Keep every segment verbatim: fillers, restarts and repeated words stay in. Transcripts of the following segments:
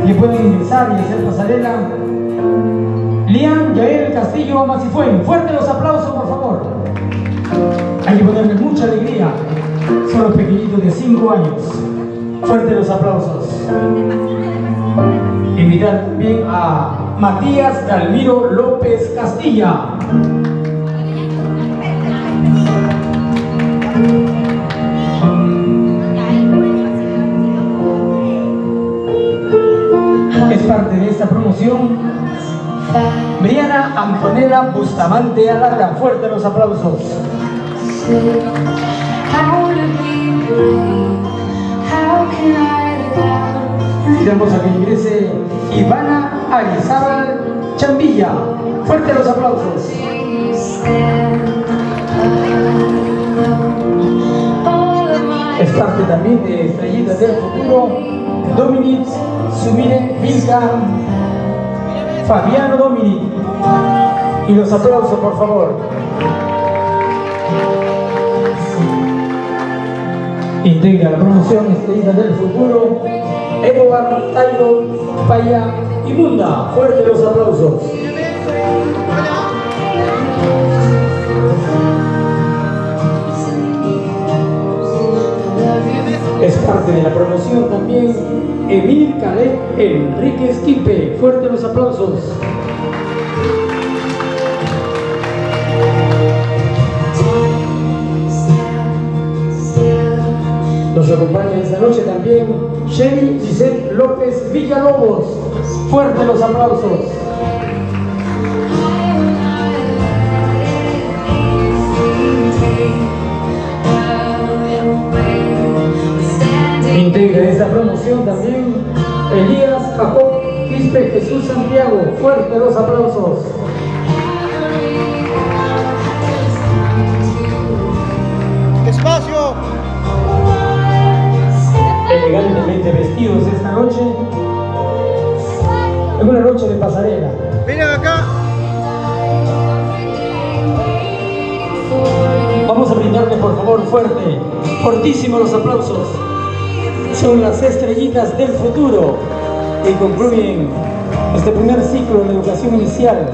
que pueden ingresar y hacer pasarela. Lian Yael Castillo Amasifuen. Fuerte los aplausos, por favor. Hay que ponerle mucha alegría. Son los pequeñitos de cinco años. Fuerte los aplausos. Invitar también a Matías Dalmiro López Castilla. Es parte de esta promoción Briana Antonella Bustamante Alara. Fuerte los aplausos. Invitamos a que ingrese Ivana Arizábal Chambilla. Fuerte los aplausos. Es parte también de Estrellitas del Futuro Dominic Sumire Vilca Fabiano Dominic. Y los aplausos, por favor. Integra la promoción Estrellitas del Futuro Eduardo Tairo Paya y Munda. Fuerte los aplausos. Es parte de la promoción también Emil Caleb Enrique Esquipe. Fuerte los aplausos. Nos acompaña esta noche también Sherry Giselle López Villalobos. Fuerte los aplausos. Integra esta promoción también Elías Jacob Quispe Jesús Santiago. Fuerte los aplausos. Espacio. Elegantemente vestidos esta noche en una noche de pasarela. Miren acá. Vamos a brindarle, por favor, fuerte, fortísimo los aplausos. Son las Estrellitas del Futuro y concluyen este primer ciclo de educación inicial.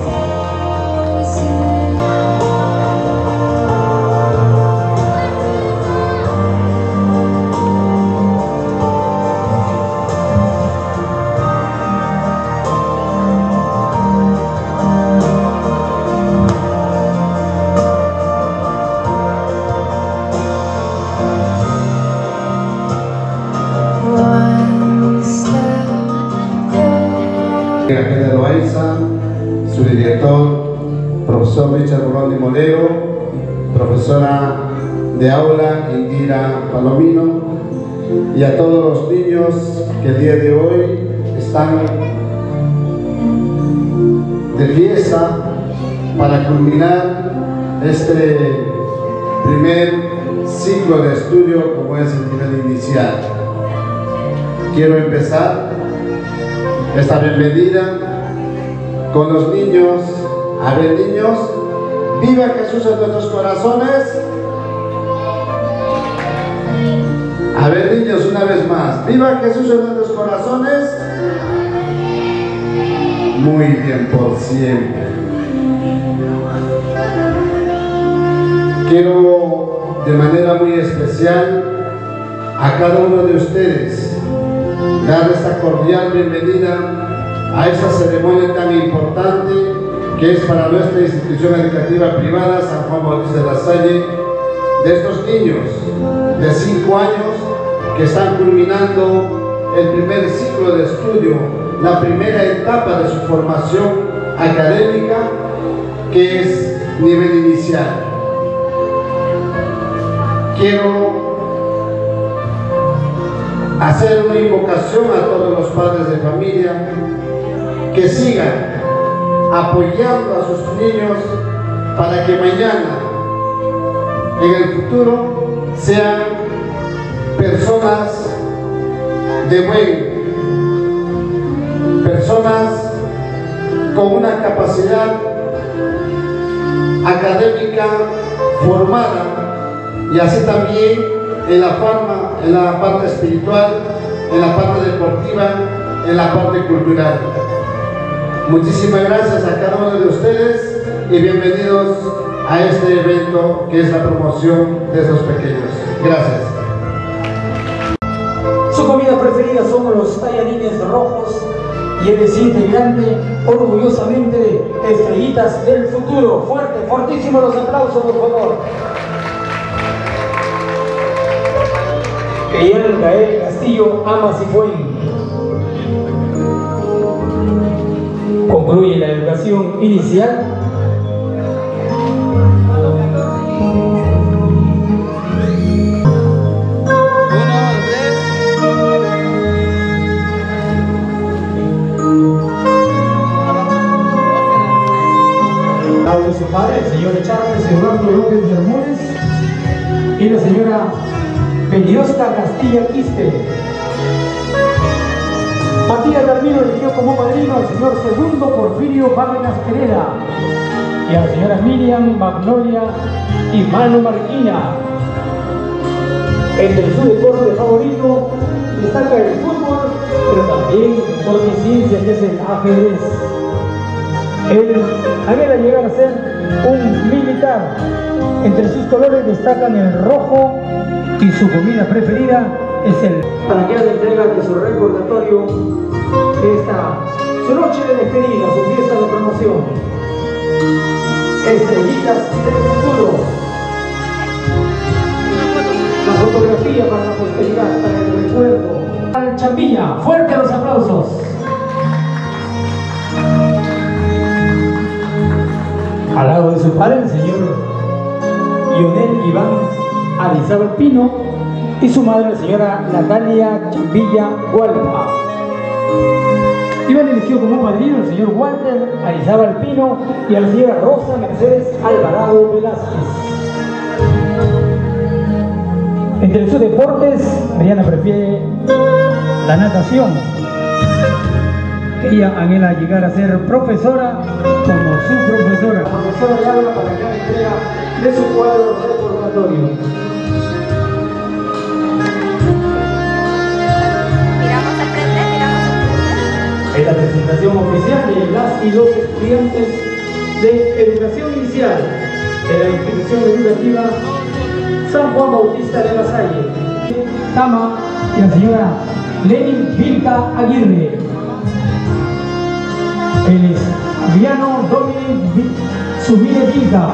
Ángela Loaiza, su director, profesor Richard Rolón Molero, profesora de aula Indira Palomino, y a todos los niños que el día de hoy están de fiesta para culminar este primer ciclo de estudio como es el nivel inicial. Quiero empezar esta bienvenida con los niños. A ver, niños, viva Jesús en nuestros corazones. A ver, niños, una vez más, viva Jesús en nuestros corazones. Muy bien, por siempre. Quiero de manera muy especial a cada uno de ustedes dar esta cordial bienvenida a esta ceremonia tan importante que es para nuestra institución educativa privada San Juan Bautista de la Salle, de estos niños de cinco años que están culminando el primer ciclo de estudio, la primera etapa de su formación académica, que es nivel inicial. Quiero hacer una invocación a todos los padres de familia que sigan apoyando a sus niños para que mañana, en el futuro, sean personas de buen, personas con una capacidad académica formada, y así también en la, forma, en la parte espiritual, en la parte deportiva, en la parte cultural. Muchísimas gracias a cada uno de ustedes y bienvenidos a este evento que es la promoción de estos pequeños. Gracias. Su comida preferida son los tallarines rojos y él es integrante orgullosamente de Estrellitas del Futuro. Fuerte, fortísimo los aplausos, por favor. Gael Gael Castillo Amas y Fuen. Concluye la educación inicial. De su padre, el señor Charles Eduardo López Bermúdez, y la señora Beliosca Castilla Quispe. Matías Darmino eligió como padrino al señor Segundo Porfirio Bárcenas Pereda y a la señora Miriam Magnolia y Manu Marquina. Entre su deporte favorito destaca el fútbol, pero también por mi ciencia, que es el ajedrez. Él anhela llegar a ser un militar. Entre sus colores destacan el rojo y su comida preferida es el... Para que haga entrega de su recordatorio de esta, su noche de despedida, su fiesta de promoción. Estrellitas del Futuro. La fotografía para la posteridad, para el recuerdo. Al Chambilla, fuerte los aplausos. Al lado de su padre, el señor Lionel Iván Arizábal Pino, y su madre, la señora Natalia Chambilla Hualpa. Iván eligió como padrino al señor Walter Arizábal Pino y a la señora Rosa Mercedes Alvarado Velázquez. Entre sus deportes, Mariana prefiere la natación. Ella anhela llegar a ser profesora como su profesora. La profesora le habla para que haga entrega de su cuadro recordatorio. Miramos al frente, miramos al frente. En la presentación oficial de las y los estudiantes de educación inicial de la institución educativa San Juan Bautista de la Salle, Tama y la señora Lenin Vilca Aguirre. Él es Viano Dominic Subire Vilca.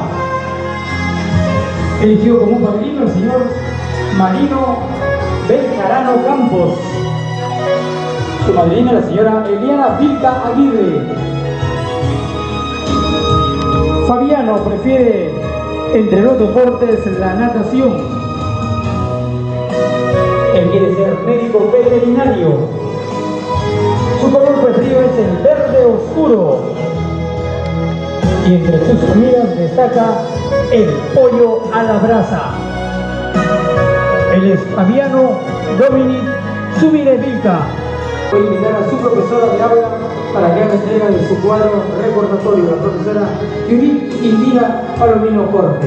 Eligió como padrino al señor Marino Belcarano Campos. Su madrina, la señora Eliana Vilca Aguirre. Fabiano prefiere entre los deportes la natación. Él quiere ser médico veterinario. Su color preferido es el verde oscuro. Y entre sus comidas destaca el pollo a la brasa. Él es Fabiano Dominic Subire Vilca. Voy a invitar a su profesora de aula para que haga entrega de su cuadro recordatorio, la profesora Judith Indira Palomino Corte.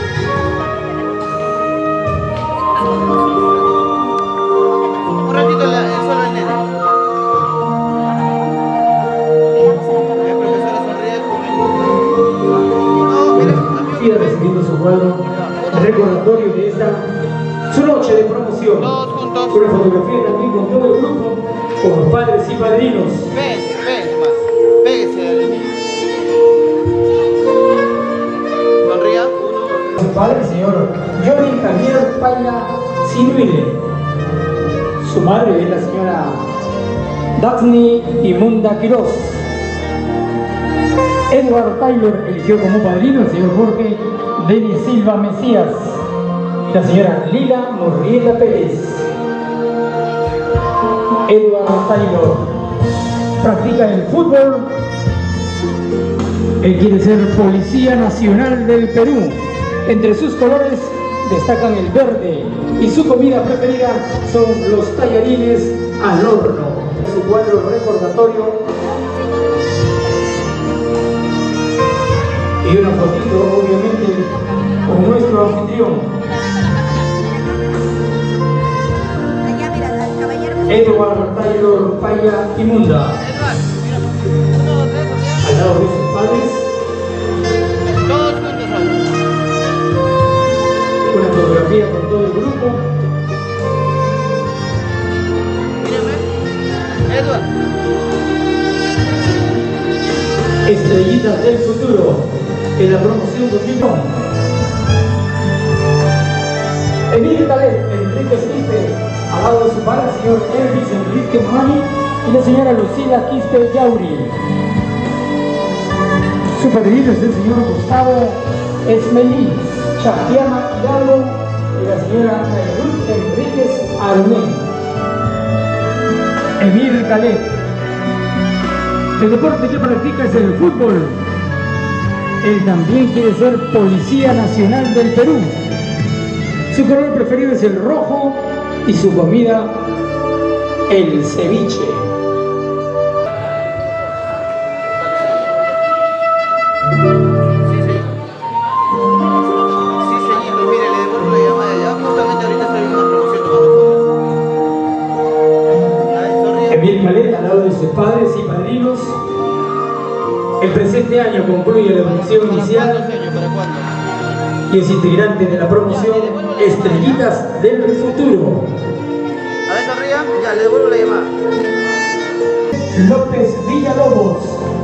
Un ratito la, solo el nene. La profesora sonríe con el... No, mira, Y recibiendo su cuadro recordatorio de esta su noche de promoción. Todos juntos. Una fotografía también con todo el grupo, con los padres y padrinos. Pégase, pégase más. Pégase al niño. Sonría. Su padre, el señor Johnny Javier Paya Sinuile. Su madre es la señora Daphne Imunda Quiroz. Edward Taylor eligió como padrino al señor Jorge Denis Silva Mesías y la señora Lila Murrieta Pérez. Edward Taylor practica el fútbol. Él quiere ser Policía Nacional del Perú. Entre sus colores destacan el verde y su comida preferida son los tallarines al horno. Su cuadro recordatorio y una fotito, obviamente, con nuestro anfitrión. Allá, mira, el caballero. Edward Taylor Paya Inmunda. Edward, mira. Uno, dos, tres, Sofía. Al lado de sus padres, Todos juntos ahora. una fotografía con todo el grupo. Mírame. Edward. Estrellitas del futuro en la promoción dos mil uno. Emilio Talet, Enrique Quispe, al lado de su padre, el señor Elvis Enrique Mani y la señora Lucila Quispe Yauri. Su padrino es el señor Gustavo Esmelí Chatiama Hidalgo y la señora Nairut Enríquez Aruné. Emilio Talet. El deporte que practica es el fútbol. Él también quiere ser Policía Nacional del Perú. Su color preferido es el rojo y su comida, el ceviche. Sí, señor. Sí, señor. Mire, le devuelvo la llamada ya. Justamente ahorita estoy en una promoción tomando fotos. Ay, sonríe. Emilio Talet, al lado de sus padres y padrinos. El presente año concluye la educación ¿Para inicial cuándo, señor? ¿Para cuándo? y es integrante de la promoción Estrellitas del Futuro. A ver, sonría. Ya, le devuelvo la llamada. López Villalobos.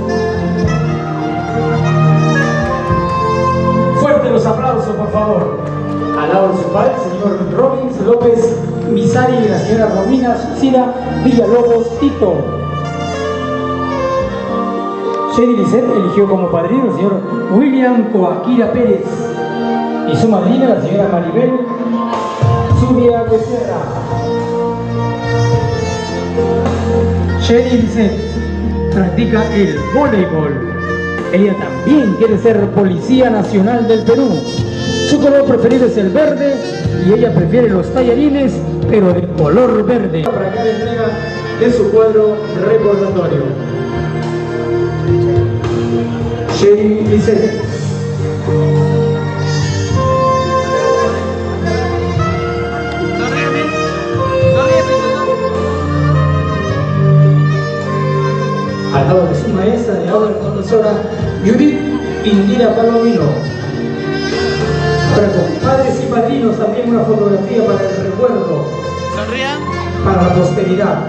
Fuerte los aplausos, por favor. Al lado de su padre, el señor Robbins López Misari y la señora Romina Susira Villalobos Tito. Shady Lisset eligió como padrino al señor William Coaquira Pérez y su madrina la señora Maribel Zubia Becerra. Shady Lisset practica el voleibol. Ella también quiere ser Policía Nacional del Perú. Su color preferido es el verde y ella prefiere los tallarines, pero de color verde. Para cada entrega de su cuadro recordatorio. Shady Lisset. Sonríeme. Sonríeme, Al lado de su maestra de ahora profesora Judith Indira Palomino. Para con padres y padrinos también una fotografía para el recuerdo, Sonría. para la posteridad.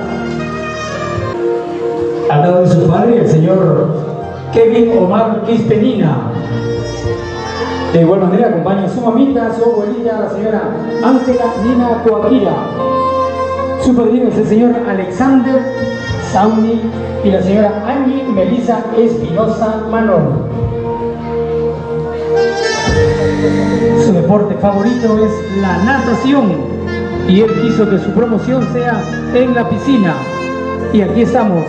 Al lado de su padre, el señor Kevin Omar Quispenina. De igual manera acompaña a su mamita, su abuelita, la señora Ángela Nina Coaquira. Su padrino es el señor Alexander Sauni y la señora Angie Melissa Espinosa Manón. Su deporte favorito es la natación y él quiso que su promoción sea en la piscina. Y aquí estamos.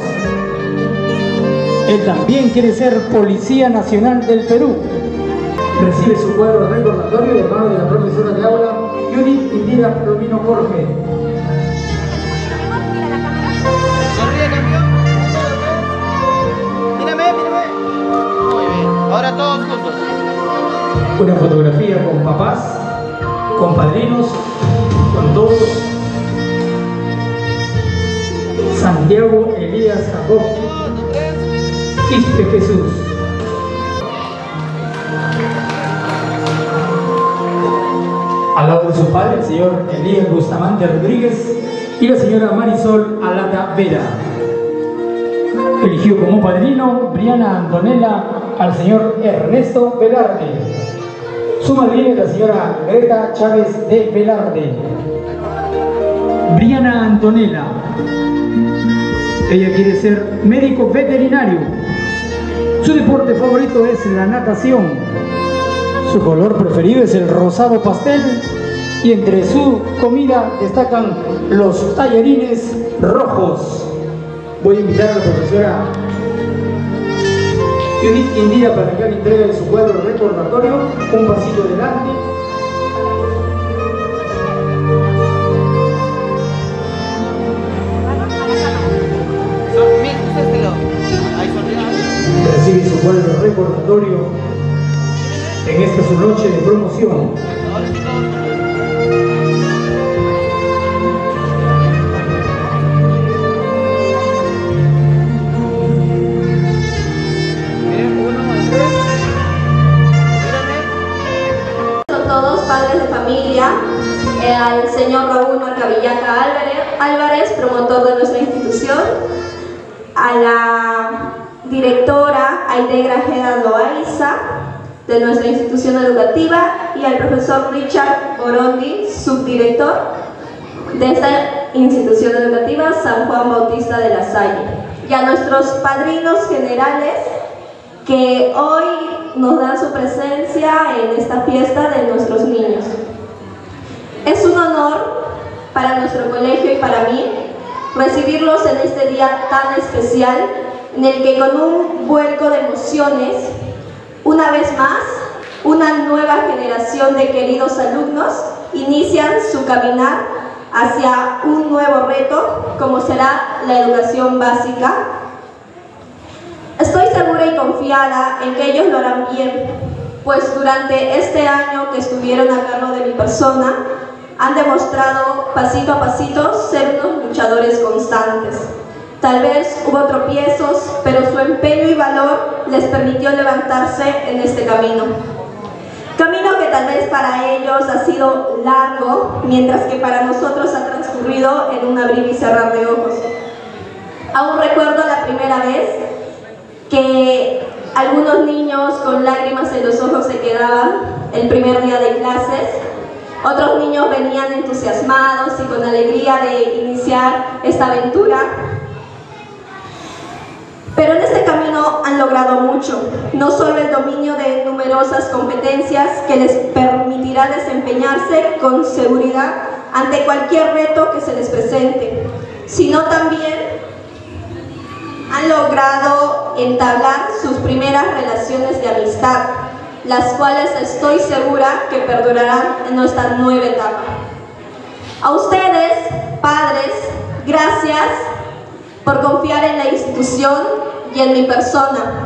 Él también quiere ser Policía Nacional del Perú. Recibe su cuadro recordatorio de mano de la profesora de aula Judith Indira Palomino Jorge. Sonríe, campeón. Mírame, mírame. Muy bien. Ahora todos juntos. Una fotografía con papás, con padrinos, con todos. Santiago Elías Jacob Quispe Jesús. Al lado de su padre, el señor Elías Bustamante Rodríguez y la señora Marisol Alata Vera. Eligió como padrino Briana Antonella al señor Ernesto Velarde. Su madrina es la señora Greta Chávez de Velarde. Briana Antonella. Ella quiere ser médico veterinario. Su deporte favorito es la natación. Su color preferido es el rosado pastel y entre su comida destacan los tallarines rojos. Voy a invitar a la profesora Judith Indira para que haga entrega de su cuadro recordatorio. Un pasito adelante. Son mil, este lado. Ahí sonríe. Recibe su cuadro recordatorio en esta su noche de promoción. Ahora sí todos juntos. a la directora Aide Grajeda Loaiza de nuestra institución educativa y al profesor Richard Borondi, subdirector de esta institución educativa San Juan Bautista de la Salle, y a nuestros padrinos generales que hoy nos dan su presencia en esta fiesta de nuestros niños. Es un honor para nuestro colegio y para mí recibirlos en este día tan especial en el que con un vuelco de emociones, una vez más, una nueva generación de queridos alumnos inician su caminar hacia un nuevo reto como será la educación básica. Estoy segura y confiada en que ellos lo harán bien, pues durante este año que estuvieron a cargo de mi persona han demostrado pasito a pasito ser unos luchadores constantes. Tal vez hubo tropiezos, pero su empeño y valor les permitió levantarse en este camino. Camino que tal vez para ellos ha sido largo, mientras que para nosotros ha transcurrido en un abrir y cerrar de ojos. Aún recuerdo la primera vez que algunos niños con lágrimas en los ojos se quedaban el primer día de clases. Otros niños venían entusiasmados y con alegría de iniciar esta aventura. Pero en este camino han logrado mucho, no solo el dominio de numerosas competencias que les permitirá desempeñarse con seguridad ante cualquier reto que se les presente, sino también han logrado entablar sus primeras relaciones de amistad, las cuales estoy segura que perdurarán en nuestra nueva etapa. A ustedes, padres, gracias por confiar en la institución y en mi persona,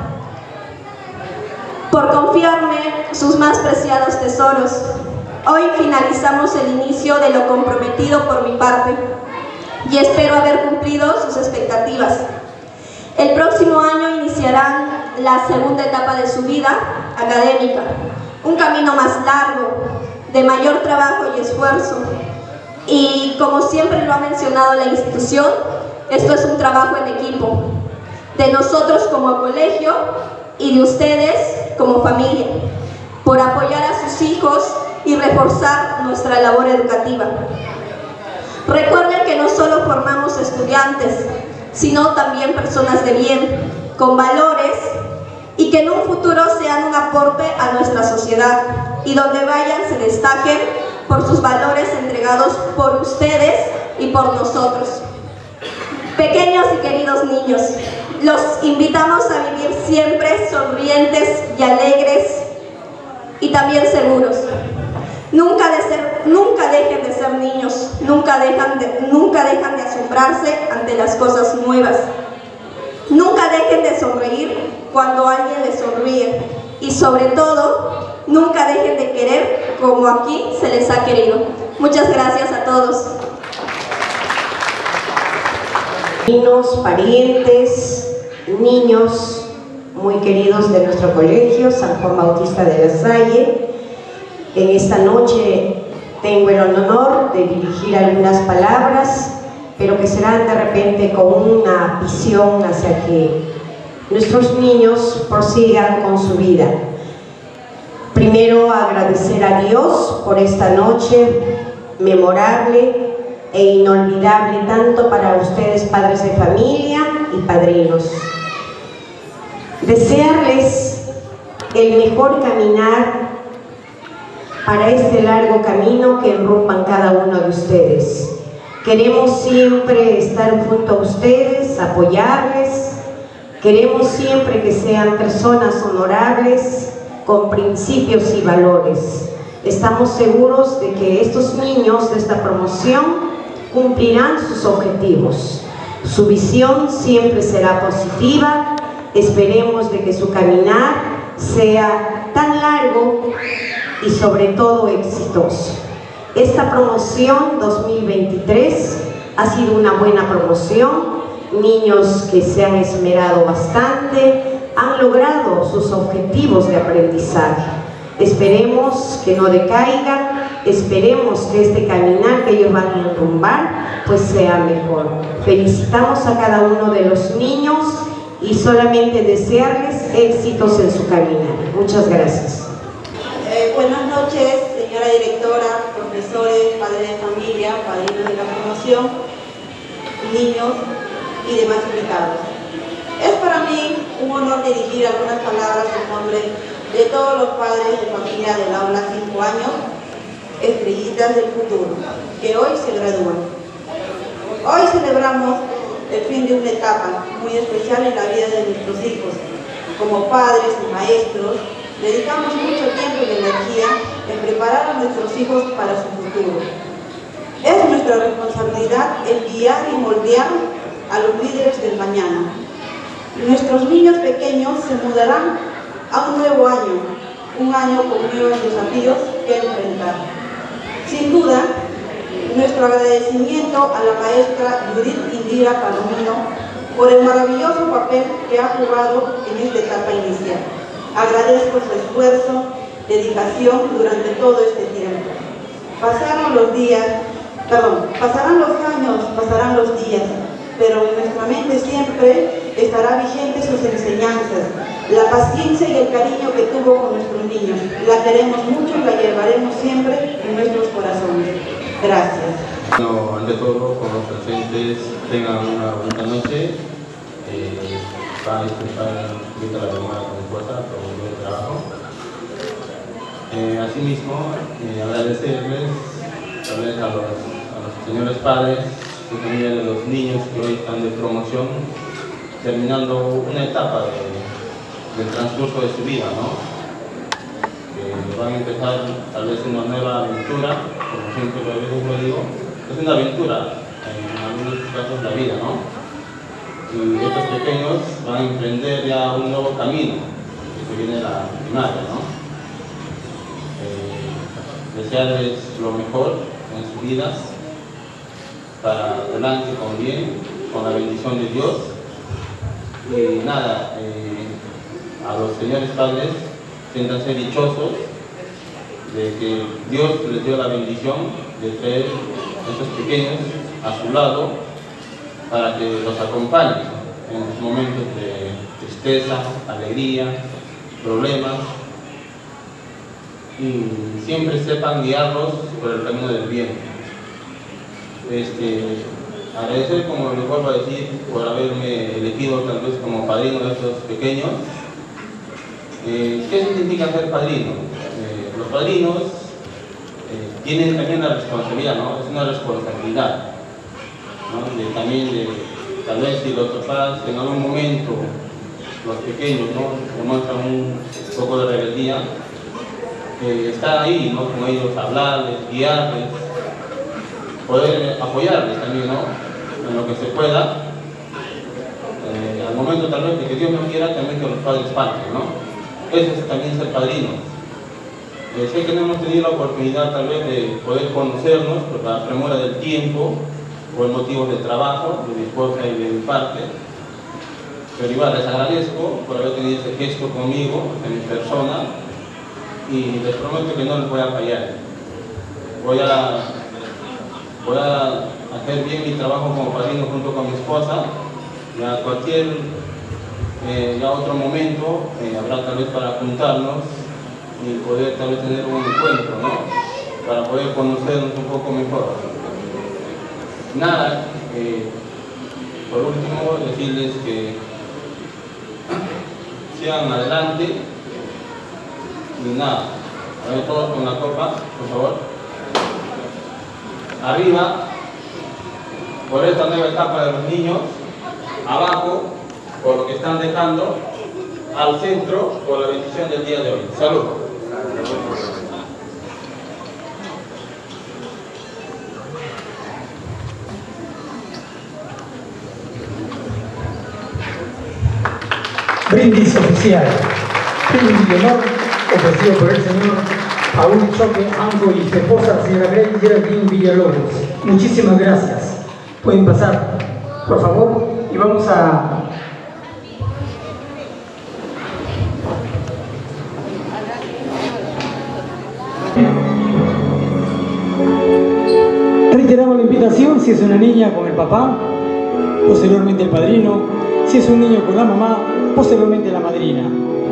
por confiarme sus más preciados tesoros. Hoy finalizamos el inicio de lo comprometido por mi parte y espero haber cumplido sus expectativas. El próximo año iniciarán la segunda etapa de su vida académica, un camino más largo, de mayor trabajo y esfuerzo. Y como siempre lo ha mencionado la institución, esto es un trabajo en equipo, de nosotros como colegio y de ustedes como familia, por apoyar a sus hijos y reforzar nuestra labor educativa. Recuerden que no solo formamos estudiantes, sino también personas de bien, con valores, y que en un futuro sean un aporte a nuestra sociedad y donde vayan se destaquen por sus valores entregados por ustedes y por nosotros. Pequeños y queridos niños, los invitamos a vivir siempre sonrientes y alegres y también seguros. Nunca, de ser, nunca dejen de ser niños, nunca dejan, de, nunca dejan de asombrarse ante las cosas nuevas. Nunca dejen de sonreír cuando alguien les sonríe y sobre todo, nunca dejen de querer como aquí se les ha querido. Muchas gracias a todos. Vecinos, parientes, niños muy queridos de nuestro colegio, San Juan Bautista de la Salle, en esta noche tengo el honor de dirigir algunas palabras, pero que serán de repente con una visión hacia que nuestros niños prosigan con su vida. Primero, agradecer a Dios por esta noche memorable e inolvidable tanto para ustedes, padres de familia y padrinos. Desearles el mejor caminar para este largo camino que enrumban cada uno de ustedes. Queremos siempre estar junto a ustedes, apoyarles. Queremos siempre que sean personas honorables, con principios y valores. Estamos seguros de que estos niños de esta promoción cumplirán sus objetivos. Su visión siempre será positiva. Esperemos de que su caminar sea tan largo y sobre todo exitoso. Esta promoción dos mil veintitrés ha sido una buena promoción. Niños que se han esmerado bastante, han logrado sus objetivos de aprendizaje. Esperemos que no decaigan, esperemos que este caminar que ellos van a enrumbar pues sea mejor. Felicitamos a cada uno de los niños y solamente desearles éxitos en su caminar. Muchas gracias. Eh, buenas noches, señora directora, profesores, padres de familia, padrinos de la promoción, niños y demás invitados. Es para mí un honor dirigir algunas palabras en nombre de todos los padres de familia del aula cinco años, estrellitas del futuro, que hoy se gradúan. Hoy celebramos el fin de una etapa muy especial en la vida de nuestros hijos. Como padres y maestros, dedicamos mucho tiempo y energía en preparar a nuestros hijos para su futuro. Es nuestra responsabilidad el guiar y moldear a los líderes del mañana. Nuestros niños pequeños se mudarán a un nuevo año, un año con nuevos desafíos que enfrentar. Sin duda, nuestro agradecimiento a la maestra Judith Indira Palomino por el maravilloso papel que ha jugado en esta etapa inicial. Agradezco su esfuerzo, dedicación durante todo este tiempo. Pasaron los días, perdón, pasarán los años, pasarán los días, pero en nuestra mente siempre estará vigente sus enseñanzas, la paciencia y el cariño que tuvo con nuestros niños. La queremos mucho y la llevaremos siempre en nuestros corazones. Gracias. Bueno, ante todo, con los presentes, tengan una bonita noche. Eh, van a disfrutar de la llamada con fuerza, con un buen trabajo. Eh, asimismo, eh, agradecerles también a los, a los señores padres y también a los niños que hoy están de promoción, terminando una etapa de, del transcurso de su vida, ¿no? Que van a empezar tal vez una nueva aventura, como siempre lo digo, es una aventura, en algunos casos la vida, ¿no? Y estos pequeños van a emprender ya un nuevo camino, que se viene la primaria, ¿no? Eh, desearles lo mejor en sus vidas, para adelante con bien, con la bendición de Dios. Y nada, eh, a los señores padres, siéntanse dichosos de que Dios les dio la bendición de traer a estos pequeños a su lado para que los acompañen en los momentos de tristeza, alegría, problemas, y siempre sepan guiarlos por el camino del bien. Este, agradecer, como les vuelvo a decir, por haberme elegido tal vez como padrino de estos pequeños. Eh, ¿Qué significa ser padrino? Eh, los padrinos eh, tienen también la responsabilidad, ¿no? Es una responsabilidad, ¿no? De, también de, tal vez si los papás en algún momento, los pequeños, ¿no?, demuestran un poco de rebeldía, eh, estar ahí, ¿no?, con ellos, hablarles, guiarles, poder apoyarles también, ¿no?, en lo que se pueda. Eh, al momento tal vez de que Dios no quiera, también que los padres parten, ¿no? Eso es también ser padrino. Eh, sé que no hemos tenido la oportunidad tal vez de poder conocernos por la premura del tiempo, por motivos de trabajo, de mi esposa y de mi parte, pero igual les agradezco por haber tenido ese gesto conmigo, en mi persona, y les prometo que no les voy a fallar. Voy a, voy a hacer bien mi trabajo como padrino junto con mi esposa, y a cualquier eh, ya otro momento eh, habrá tal vez para juntarnos y poder tal vez tener un encuentro, ¿no?, para poder conocernos un poco mejor. Nada, eh, por último decirles que sigan adelante y nada, a ver todos con la copa, por favor. Arriba, por esta nueva etapa de los niños, abajo, por lo que están dejando, al centro, por la bendición del día de hoy. Salud. Brindis oficial. Brindis de honor ofrecido por el señor Paul Choque Anco y su esposa, la señora Grace Geraldine Villalobos. Muchísimas gracias. Pueden pasar, por favor, y vamos a... continuación, si es una niña, con el papá, posteriormente el padrino, si es un niño con la mamá, posteriormente la madrina.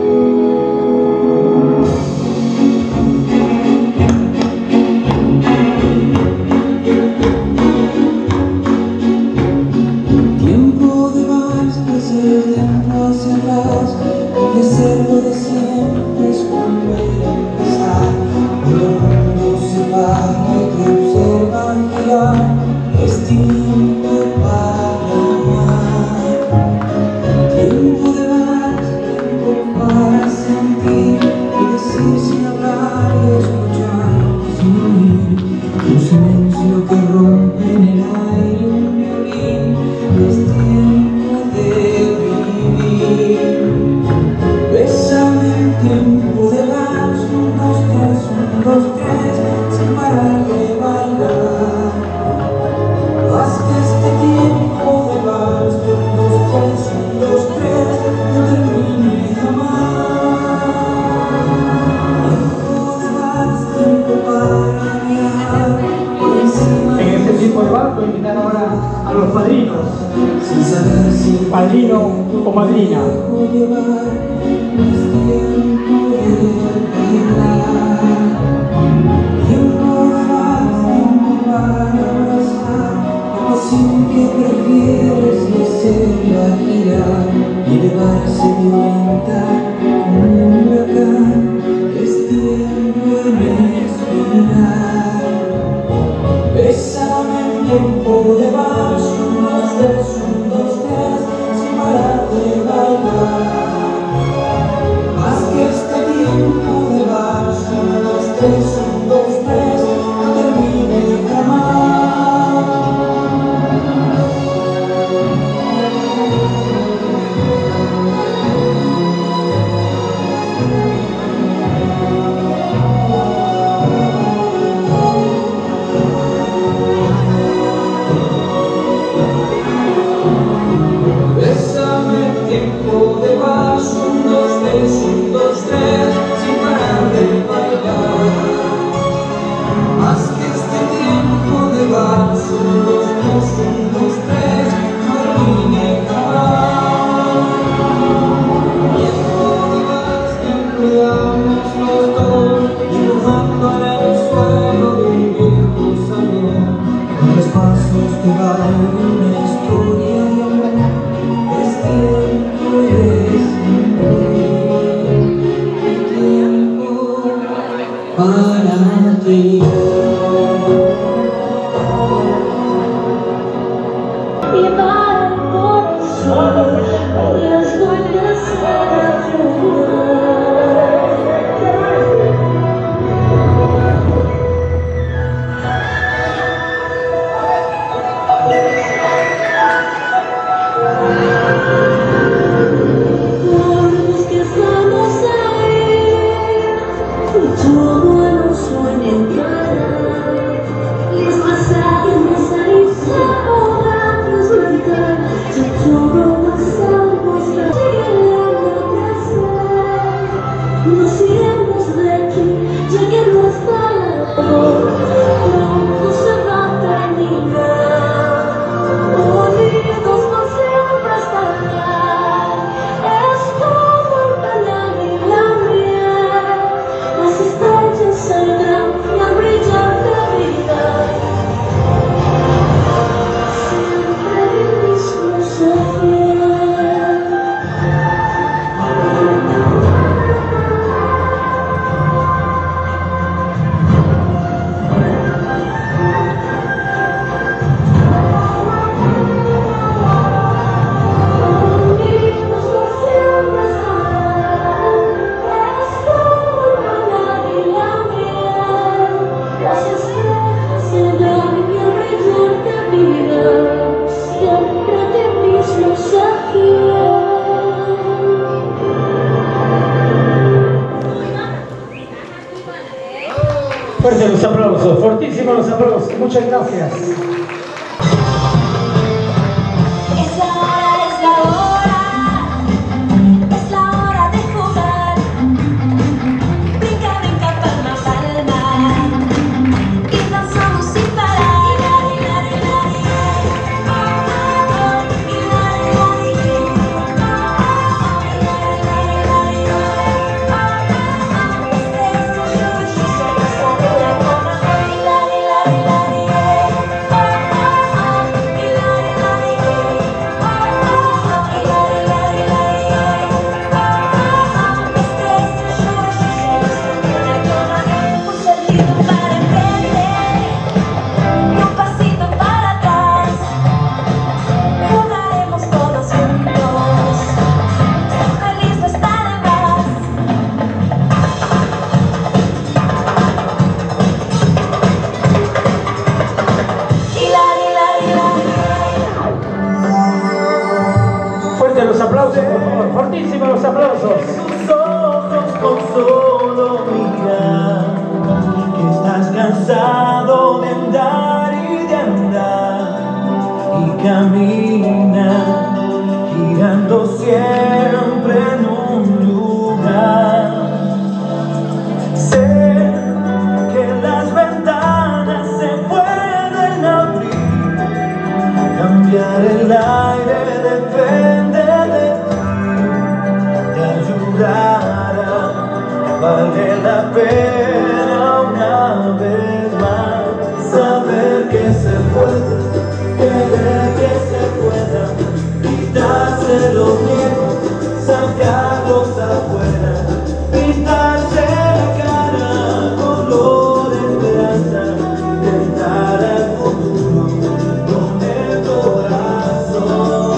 Tiempo de vals, crecer dentro hacia atrás, de ser lo de siempre es volver a empezar. Todo el mundo se para y te observa girar, es tiempo para amar. Tiempo de vals, tiempo para sentir y decir sin hablar y escuchar sin oír. Un silencio que rompe en el aire un violín, es tiempo de vivir. Bésame en tiempo de vals, un, dos, tres, un, dos, tres, sin parar de bailar. Haz que este tiempo de vals, un, dos, tres, un, dos, tres, no termine jamás. Tiempo de vals, tiempo para viajar por encima. En este tiempo de vals voy a invitar ahora a los padrinos, Sin saber si padrino o madrina. llevar, es tiempo de bailar. Tiempo de vals, tiempo para abrazar la pasión que prefieres y hacerla girar y elevarse violenta como un huracán. Es tiempo de respirar. Bésame en tiempo de vals, un, dos, tres, un, dos, tres, sin parar de bailar. Haz que este tiempo de vals, un, dos, tres, un, dos, tres, no termine jamás. Bésame en tiempo de vals, un, dos, tres, un, dos, tres, sin parar de bailar. Haz que este tiempo de vals, un, dos, tres, un, dos, tres, no termine jamás. Tiempo de vals, tiempo de damos los dos, dibujando en el suelo de un viejo salón, con los pasos que bailan una historia de amor. Es tiempo de sentir, tiempo para ti. Y va por el sol, las vueltas a la por que vamos a ir, y todo nos suena en cara. Los pasajes nos avisan ahora, nos gritan, yo todo pasamos, llegando a casa. Nos iremos de aquí, ya que no está pronto se va a terminar. Unidos por siempre estarán, es como el panal y la miel. Las estrellas saldrán y al brillar de vida siempre el mismo ser fiel. Unidos por siempre estarán, es como el panal y la miel. Las estrellas saldrán y al brillar de vida siempre el mismo ser fiel. Fuertes los aplausos, fortísimos los aplausos. Muchas gracias. Es la hora, es la hora, es la hora de jugar. Brinca, brinca, palma, palma, y danzamos sin parar. por favor, fortísimos los aplausos. Tus ojos con solo mirar, que estás cansado de andar y de andar y caminar, girando siempre en un lugar. Sé que las ventanas se pueden abrir, cambiar el aire depende de ti, te ayudará, vale la pena una vez más saber que se puede, querer que se pueda, quitarse los miedos, sacarlos afuera, pintarse la cara, color esperanza, intentar al futuro con el corazón.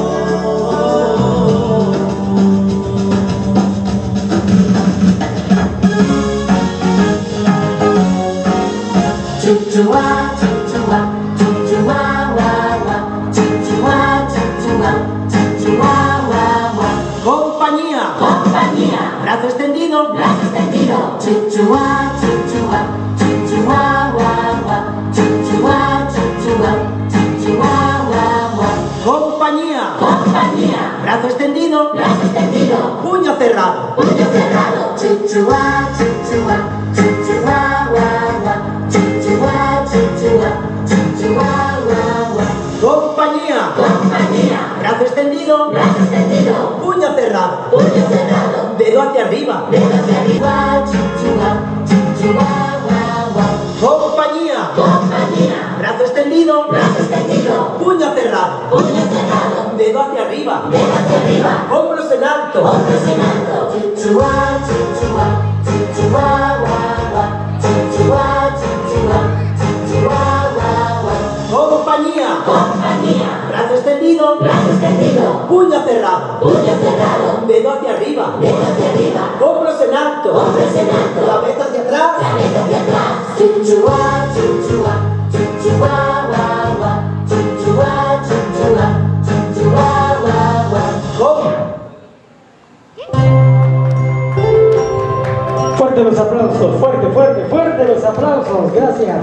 Chuchua, chuchua, chuchua, wa, wa, chuchua, chuchua, chuchua, wa, wa. Compañía, Compañía, brazo extendido, brazo extendido. Chuchua, chuchua, chuchua, wa, wa, chuchua, chuchua, chuchua, wa, wa. compañía, Compañía, brazo extendido, brazo extendido. puño cerrado. Puño cerrado. Chuchua, chuchua, chuchua, wa, wa, chuchua, chuchua, chuchua, wa, wa. Compañía, Compañía, brazo extendido, brazo extendido. puño cerrado, Puño cerrado. dedo hacia arriba. Dedo hacia arriba. Chuchua, chuchua, wa, wa. Compañía, Compañía, brazo extendido, brazo extendido. puño cerrado, Puño cerrado. dedo hacia arriba. Dedo hacia arriba. Hombros en alto. Hombros en alto. Chuchua, chuchua, chuchua, wa, wa. Chuchua, chuchua, chuchua, wa, wa. Compañía, Compañía, brazo extendido, brazo extendido. puño cerrado, Puño cerrado. dedo hacia arriba. Dedo hacia arriba. Hombros en alto. Hombros en alto. Cabeza hacia atrás. Cabeza hacia atrás. Chuchua, chuchua, chuchua, wa, wa. Chuchua, chuchua, chuchua, wa, wa. Com. Fuerte los aplausos, fuerte, fuerte, fuerte los aplausos. Gracias.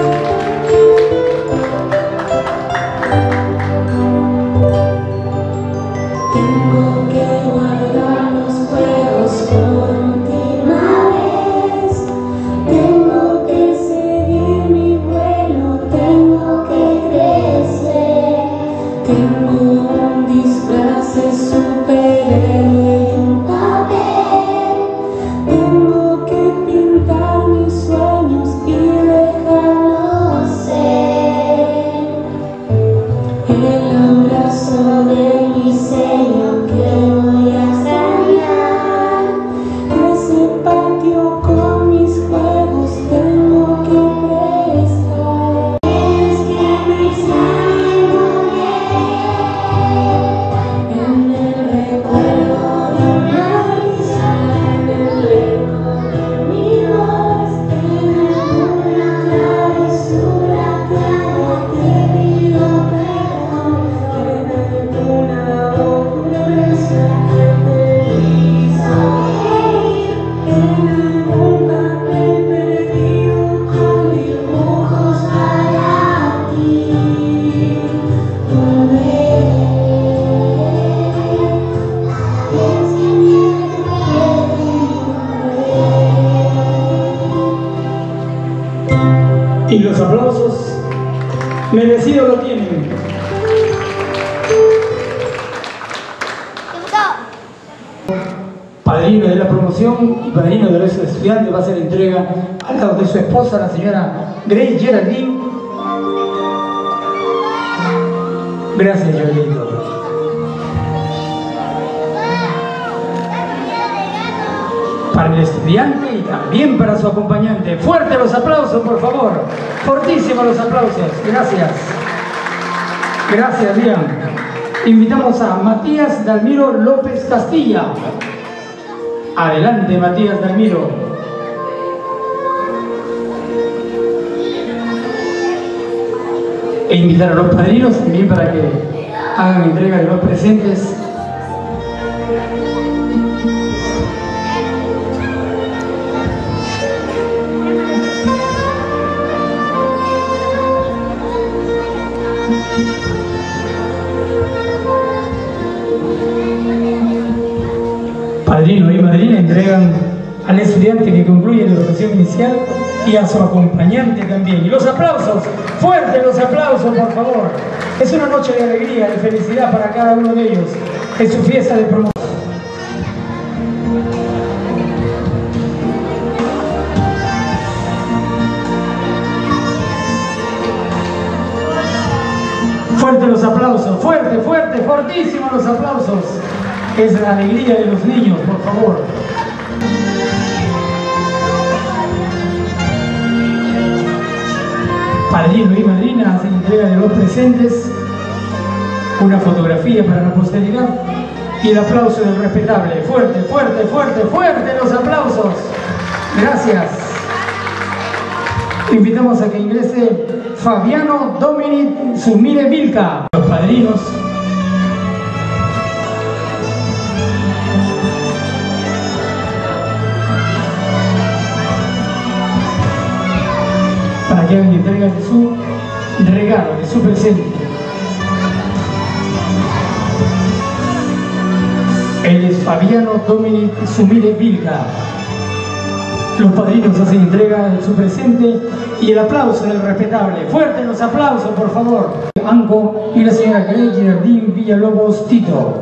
Tengo que guardar los juegos por última vez. Tengo que seguir mi vuelo, tengo que crecer. Tengo un disfraz de superhéroe y un papel. Tengo que pintar mis sueños y dejarlos ser. El abrazo de mi sueño que voy a extrañar. Ese patio con mis juegos tengo que prestar. Es que me extraño en el recuerdo de una risa, en el eco de mi voz, en alguna travesura que hago te pido perdón, en alguna ocurrencia que te hizo reír, en algún papel perdido con dibujos para ti. Volveré, es que miedo Y los aplausos merecidos lo tienen. Padrino de la promoción y padrino de los estudiantes va a hacer entrega al lado de su esposa, la señora Grace Geraldine. Gracias, Joelito. Para el estudiante y también para su acompañante. Fuerte los aplausos, por favor. Fortísimos los aplausos. Gracias. Gracias, Liam. Invitamos a Matías Dalmiro López Castilla. Adelante, Matías Dalmiro. E invitar a los padrinos también para que hagan entrega de los presentes. Padrino y madrina entregan al estudiante que concluye la educación inicial y a su acompañante también. Y los aplausos, fuertes los aplausos, por favor. Es una noche de alegría, de felicidad para cada uno de ellos. Es su fiesta de promoción. Fuerte los aplausos, fuerte, fuerte, fortísimos los aplausos. Es la alegría de los niños, por favor. Padrino y madrina hacen entrega de los presentes, una fotografía para la posteridad y el aplauso del respetable. Fuerte, fuerte, fuerte, fuerte los aplausos. Gracias. Invitamos a que ingrese Fabiano Dominic Sumire Vilca. Los padrinos. Para que hagan entrega de su regalo, de su presente. Él es Fabiano Dominic Sumire Vilca. Los padrinos hacen entrega de su presente y el aplauso del respetable. Fuertes los aplausos, por favor. Anco y la señora Grey Gerardine Villalobos Tito.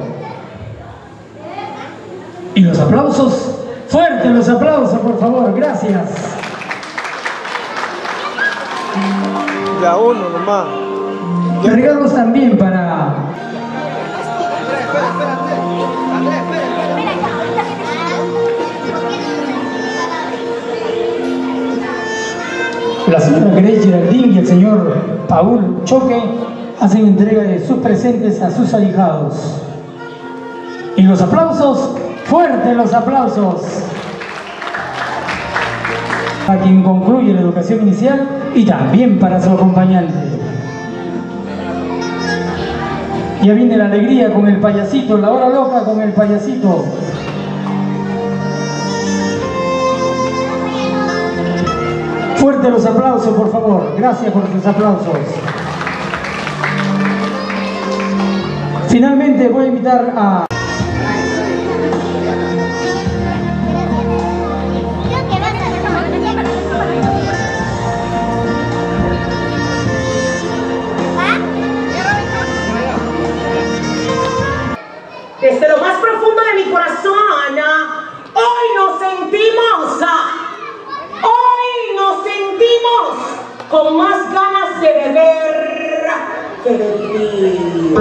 Y los aplausos, fuertes los aplausos, por favor. Gracias. Ya uno nomás. Regalos también para... La señora Grey Geraldine y el señor Paul Choque hacen entrega de sus presentes a sus ahijados. Y los aplausos, fuertes los aplausos. A quien concluye la educación inicial y también para su acompañante. Ya viene la alegría con el payasito, la hora loca con el payasito. Fuerte los aplausos, por favor. Gracias por sus aplausos. Finalmente voy a invitar a... Desde lo más profundo de mi corazón, hoy nos sentimos, hoy nos sentimos con más ganas de beber que de vivir.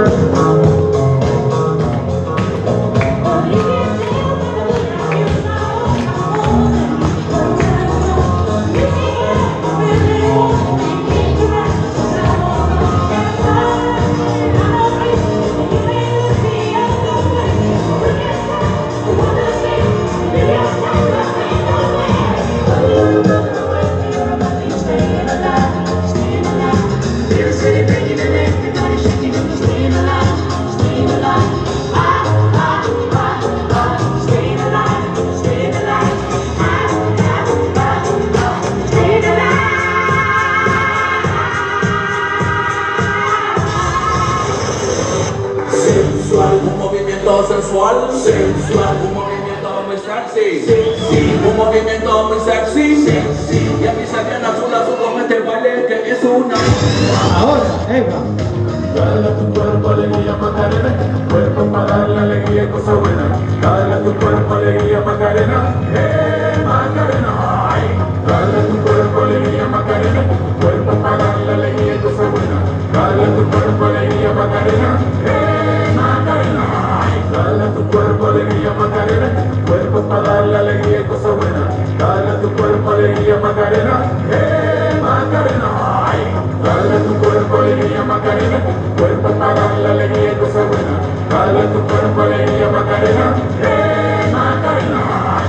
Sensual, sensual, un movimiento muy sexy, sí, un movimiento muy sexy, sí, sí, y a mí se viene azul azul con este baile que es una... Ahora, Eva. Dale a tu cuerpo alegría Macarena, cuerpo para dar la alegría y cosa buena. Dale a tu cuerpo alegría Macarena, eh Macarena, ay. Dale a tu cuerpo alegría Macarena, cuerpo para dar la alegría y cosa buena. Dale a tu cuerpo alegría Macarena, eh Macarena, ay. Dale a tu cuerpo alegría Macarena, cuerpo para dar la alegría y cosa buena. Dale a tu cuerpo alegría Macarena, eh Macarena, ay. Dale a tu cuerpo alegría Macarena, cuerpo para dar la alegría y cosa buena. Dale a tu cuerpo alegría Macarena, eh Macarena, ay.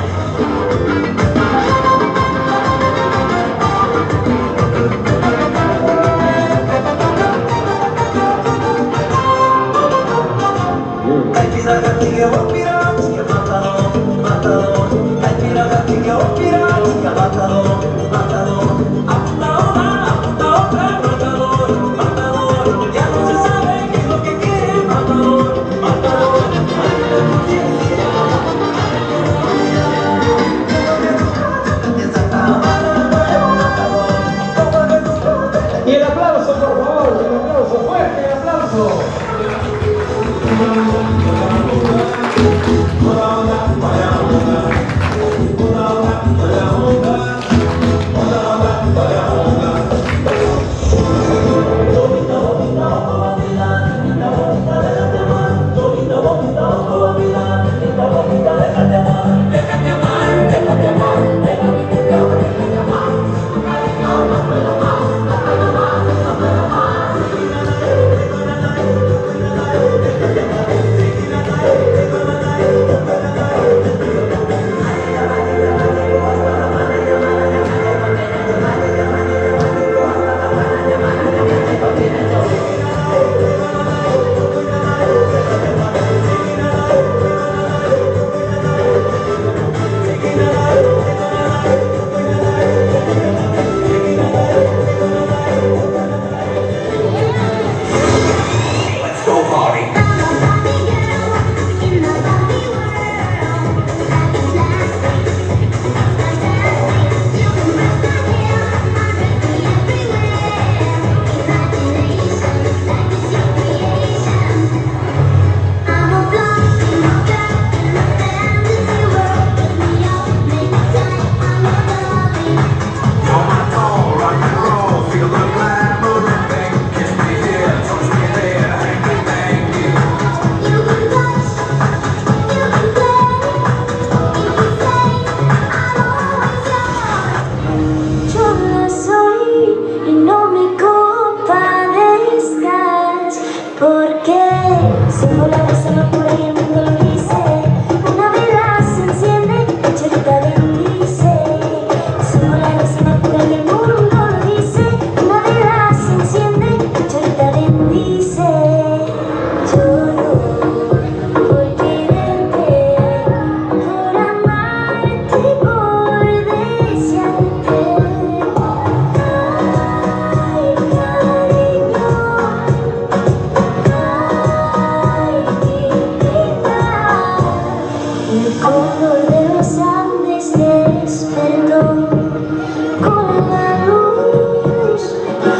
Color de los Andes despertó con la luz.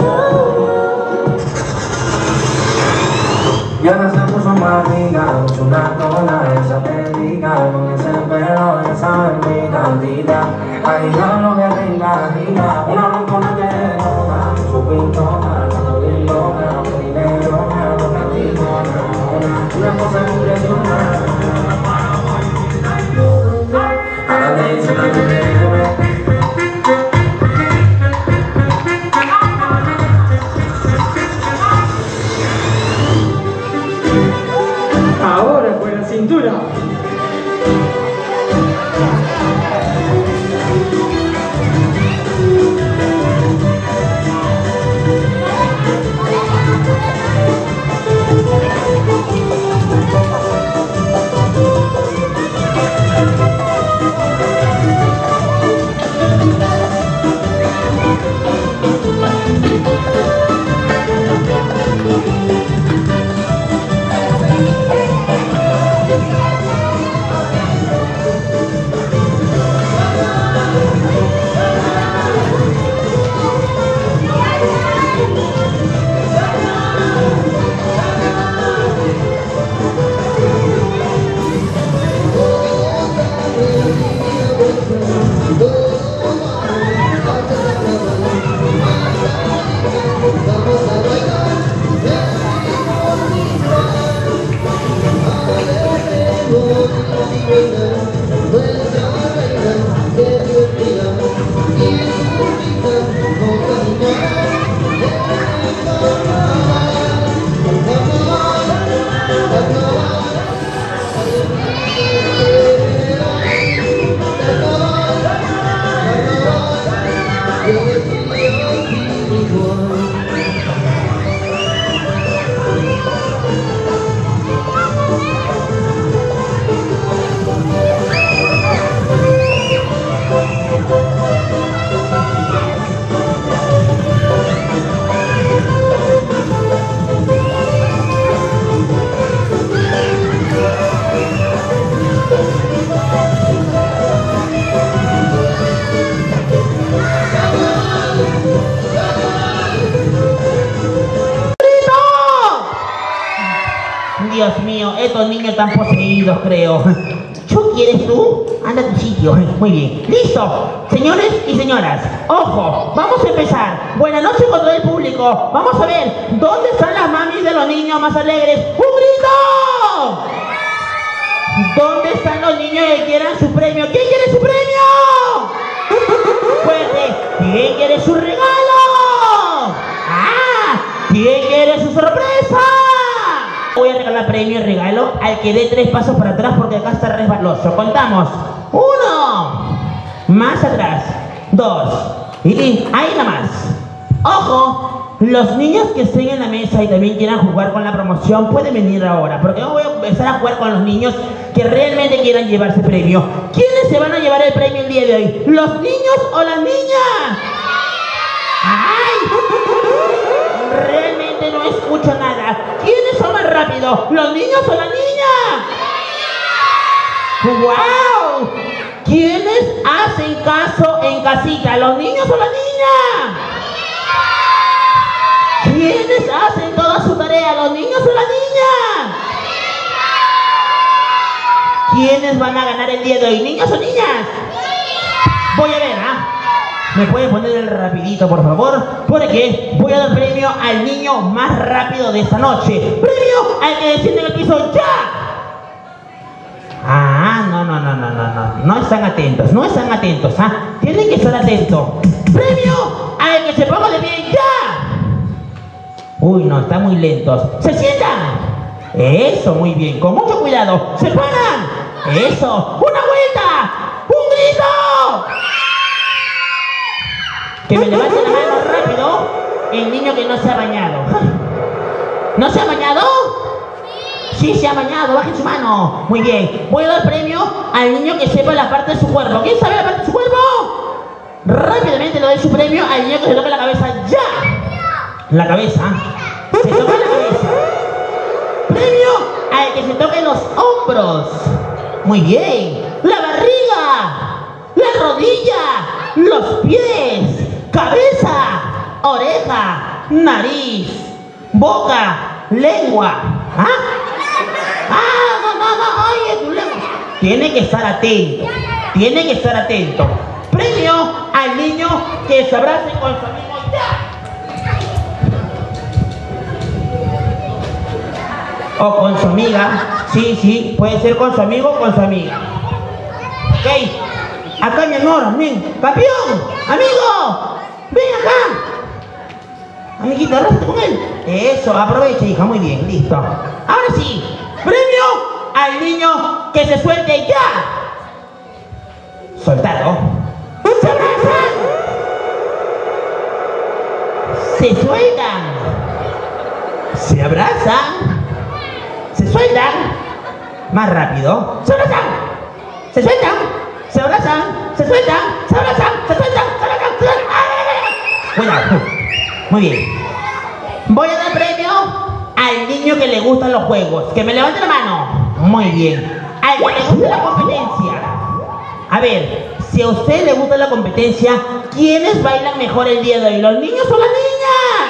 Y ahora se puso más rica, una cola esa técnica, con ese pelo, esa cantidad. Ahí ya lo que arriba, arriba, una roncona que roba, su pintona, cuando vi loca, primero, una tijona, una cosa impresionante. Ahora te dice la que me Ahora con la cintura. Dios mío, estos niños están poseídos, creo. ¿Chu quieres tú? Anda a tu sitio. Muy bien. ¡Listo! Señores y señoras, ojo, vamos a empezar. Buenas noches con todo el público. Vamos a ver, ¿dónde están las mamis de los niños más alegres? ¡Un grito! ¿Dónde están los niños que quieran su premio? ¿Quién quiere su premio? Fuerte. ¿Quién quiere su regalo? ¡Ah! ¿Quién quiere su sorpresa? Voy a regalar premio y regalo al que dé tres pasos para atrás porque acá está resbaloso. Contamos. Uno. Más atrás. Dos. Y ahí nada más. Ojo. Los niños que estén en la mesa y también quieran jugar con la promoción pueden venir ahora. Porque yo voy a empezar a jugar con los niños que realmente quieran llevarse premio. ¿Quiénes se van a llevar el premio el día de hoy? ¿Los niños o las niñas? ¡Ay! Realmente no escucho nada. ¿Quiénes son más rápidos? ¿Los niños o las niñas? ¡Wow! ¿Quiénes hacen caso en casita? ¿Los niños o las niñas? ¿Quiénes hacen toda su tarea? ¿Los niños o las niñas? ¿Quiénes van a ganar el día de hoy? ¿Niños o niñas? Voy a ver, ¿ah? ¿Me puede poner el rapidito, por favor? Porque voy a dar premio al niño más rápido de esta noche. ¡Premio al que desciende en el piso ya! Ah, no, no, no, no, no, no. No están atentos, no están atentos, ¿ah? Tienen que estar atentos. ¡Premio al que se ponga de pie ya! Uy, no, están muy lentos. ¡Se sientan! Eso, muy bien, con mucho cuidado. ¡Se paran! Eso, ¡una vuelta! ¡Un grito! Que me levante la mano rápido el niño que no se ha bañado. ¿No se ha bañado? Sí, se ha bañado, bajen su mano. Muy bien, voy a dar premio al niño que sepa la parte de su cuerpo. ¿Quién sabe la parte de su cuerpo? Rápidamente le doy su premio al niño que se toque la cabeza ya. La cabeza. Se toca la cabeza. Premio al que se toque los hombros. Muy bien. rodilla, los pies, cabeza, oreja, nariz, boca, lengua. ¿Ah? Ah, no, no, no, oye, tu lengua. Tiene que estar atento, tiene que estar atento. Premio al niño que se abrace con su amigo ya. O con su amiga, sí, sí, puede ser con su amigo o con su amiga. Ok, acá mi amor, ven, campeón, amigo, ven acá. Amiguita, abrázate con él. Eso, aprovecha, hija, muy bien, listo. Ahora sí, premio al niño que se suelte ya. Soltado. Se abrazan. Se sueltan. Se abrazan. Se sueltan. Más rápido. Se abrazan. Se sueltan. Se abrazan. Se sueltan. Se abrazan. Se sueltan. Se abrazan. Se sueltan. Cuidado. Muy bien. Voy a dar premio al niño que le gustan los juegos. Que me levante la mano. Muy bien. Al que le gusta la competencia. A ver, si a usted le gusta la competencia, ¿quiénes bailan mejor el día de hoy? ¿Los niños o las niñas?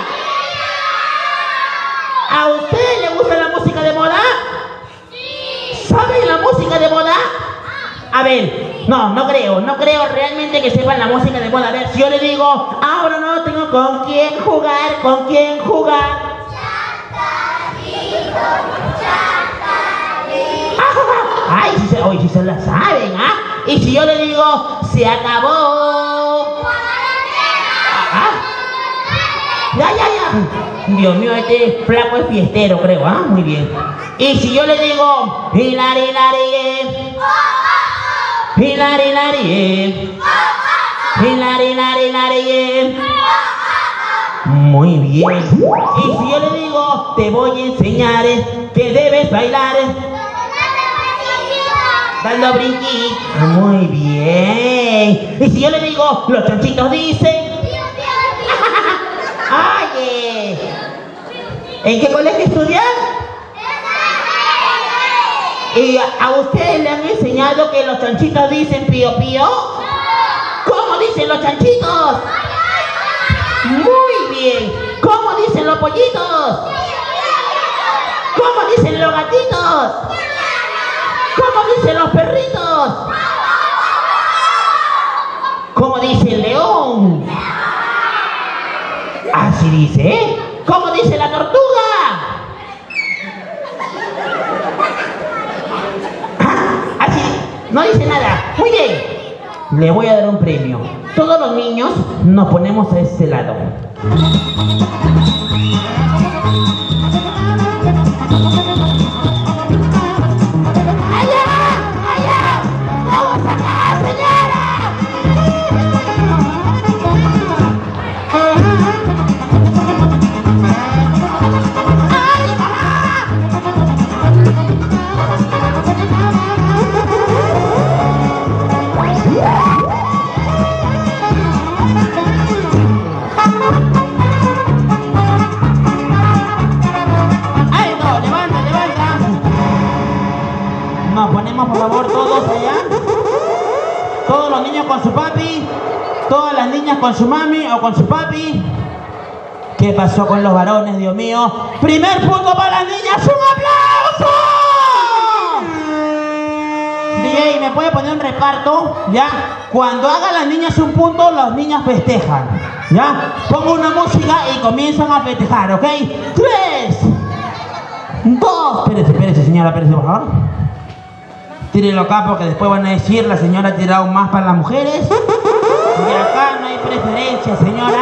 ¿A usted le gusta la música de moda? ¿Saben la música de moda? A ver, no, no creo, no creo realmente que sepan la música de moda. A ver, si yo le digo, ahora no tengo con quién jugar, con quién jugar. Ay, si se, oye, si se la saben, ¿ah? Y si yo le digo, se acabó. ¿Ah? Ya, ya, ya. Dios mío, este flaco es fiestero, creo, ¿ah? Muy bien. Y si yo le digo, hilari, hilari, hilari, hilari, hilari, hilari, hilari. Muy bien. Y si yo le digo, te voy a enseñar que debes bailar dando brinquitos. Muy bien. Y si yo le digo, los chanchitos dicen. Oye, ¿en qué colegio estudian? ¿Y a ustedes le han enseñado que los chanchitos dicen pío pío? ¿Cómo dicen los chanchitos? Muy bien. ¿Cómo dicen los pollitos? ¿Cómo dicen los gatitos? ¿Cómo dicen los perritos? ¿Cómo dice el león? Así dice, ¿eh? ¿Cómo dice la tortuga? Ah, así, no dice nada. Muy bien. Le voy a dar un premio. Todos los niños nos ponemos a este lado. Por favor, todos allá. Todos los niños con su papi. Todas las niñas con su mami o con su papi. ¿Qué pasó con los varones, Dios mío? Primer punto para las niñas. ¡Un aplauso! D J, ¿me puede poner un reparto? ¿Ya? Cuando hagan las niñas un punto, las niñas festejan. ¿Ya? Pongo una música y comienzan a festejar, ¿ok? Tres. Dos. Espérese, espérese, señora, espérese, por favor. Tírenlo acá porque después van a decir la señora ha tirado más para las mujeres. Y acá no hay preferencia, señora.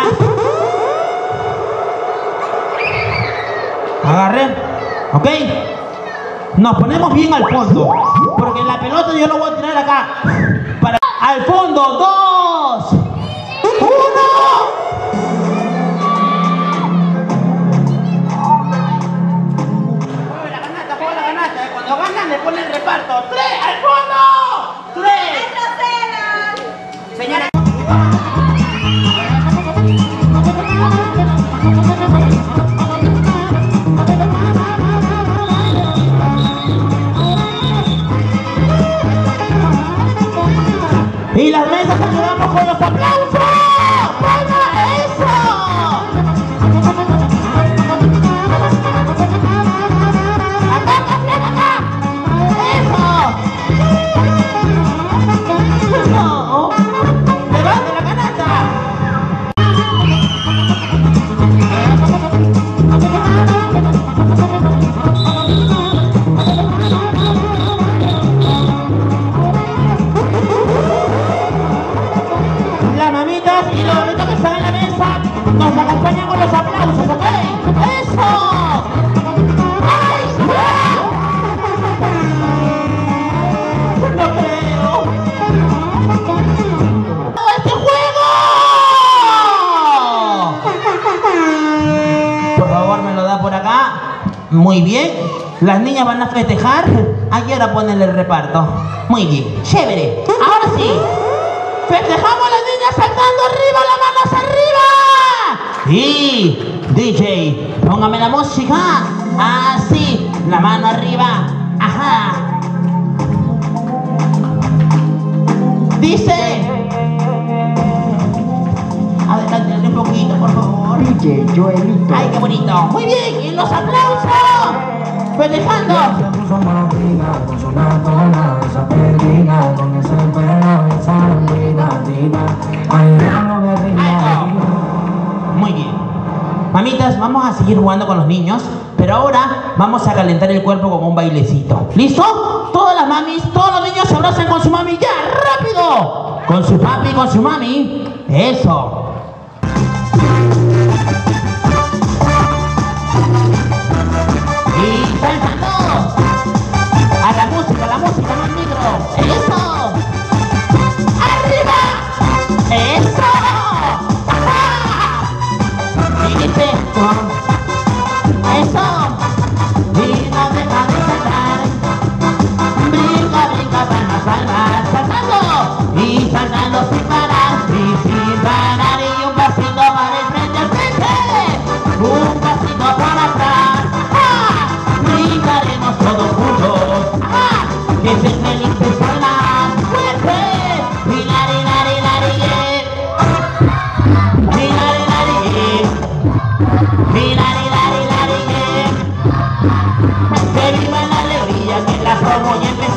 Agarren, ¿ok? Nos ponemos bien al fondo, porque la pelota yo la voy a tirar acá. Para... Al fondo, dos, uno. Juega la ganata, juega la ganata. Cuando ganan le ponen el reparto. ¡Tres! ¡Al fondo! ¡Tres! Señora. Y Y las mesas ayudamos con los aplausos. ¡Bueno, eso! ¡Acá, acá, acá! ¡Eso! ¡No! ¡Levante la canasta! Las mamitas y los mamitos que están en la mesa nos acompañan con los aplausos, ¿ok? ¡Eso! ¡Ay! ¡No creo! ¡Este juego! Por favor, me lo da por acá. Muy bien. Las niñas van a festejar. Aquí ahora ponen el reparto. Muy bien. Chévere. Ahora sí. ¡Festejamos a las niñas saltando arriba, las manos arriba! Y D J, póngame la música. Así, la mano arriba. Ajá. Dice. Adelante un poquito, por favor. D J Joelito. Ay, qué bonito. Muy bien, y los aplausos. Festejando. Muy bien. Mamitas, vamos a seguir jugando con los niños, pero ahora vamos a calentar el cuerpo con un bailecito. ¿Listo? Todas las mamis, todos los niños se abrazan con su mami. ¡Ya! ¡Rápido! Con su papi, con su mami. ¡Eso! Y saltando. A la música, la música, no el micro. ¡Eso! ¡Arriba! ¡Eso! ¡Ajá! Y dice, eso, y no deja de saltar, brinca, brinca para salvar, saltando, y saltando sin parar, y sin parar, y un pasito para el frente al frente, un pasito para atrás, ¡ah! Brincaremos todos juntos, ¡ah! Que se felices salgan, fuerte, y lari, lari, lari, y lari, lari, Hilari, lari, lari, yeah. Que viva la alegría, que la promo ya empezó.